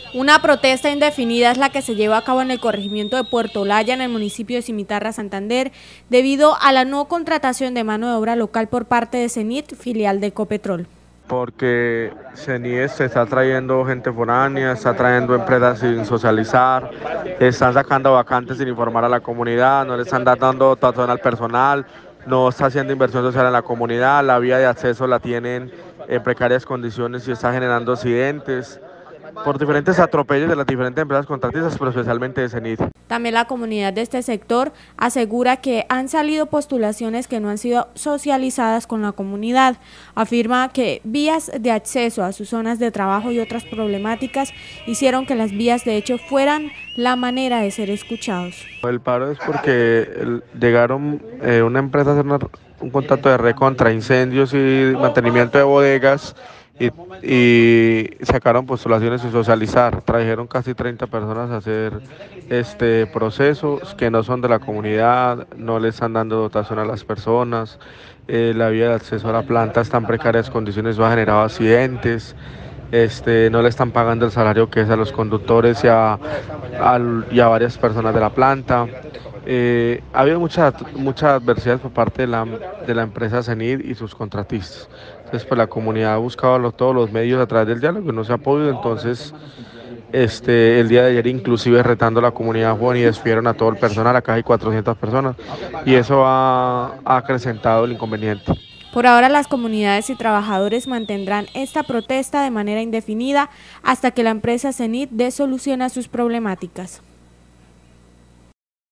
Una protesta indefinida es la que se lleva a cabo en el corregimiento de Puerto Olaya, en el municipio de Cimitarra, Santander, debido a la no contratación de mano de obra local por parte de Cenit, filial de Ecopetrol. Porque CENIES se está trayendo gente foránea, está trayendo empresas sin socializar, están sacando vacantes sin informar a la comunidad, no le están dando dotación al personal, no está haciendo inversión social en la comunidad, la vía de acceso la tienen en precarias condiciones y está generando accidentes por diferentes atropellos de las diferentes empresas contratistas, pero especialmente de CENIT. También la comunidad de este sector asegura que han salido postulaciones que no han sido socializadas con la comunidad. Afirma que vías de acceso a sus zonas de trabajo y otras problemáticas hicieron que las vías de hecho fueran la manera de ser escuchados. El paro es porque llegaron una empresa a hacer un contrato de red contra incendios y mantenimiento de bodegas y sacaron postulaciones sin socializar. Trajeron casi 30 personas a hacer procesos que no son de la comunidad, no le están dando dotación a las personas, la vía de acceso a la planta está en precarias condiciones, eso ha generado accidentes. No le están pagando el salario que es a los conductores y a varias personas de la planta. Ha habido mucha adversidad por parte de la empresa CENIT y sus contratistas. Entonces, pues la comunidad ha buscado todos los medios a través del diálogo y no se ha podido. Entonces, el día de ayer inclusive retando a la comunidad joven y despidieron a todo el personal, a casi 400 personas, y eso ha acrecentado el inconveniente. Por ahora, las comunidades y trabajadores mantendrán esta protesta de manera indefinida hasta que la empresa Cenit dé solución a sus problemáticas.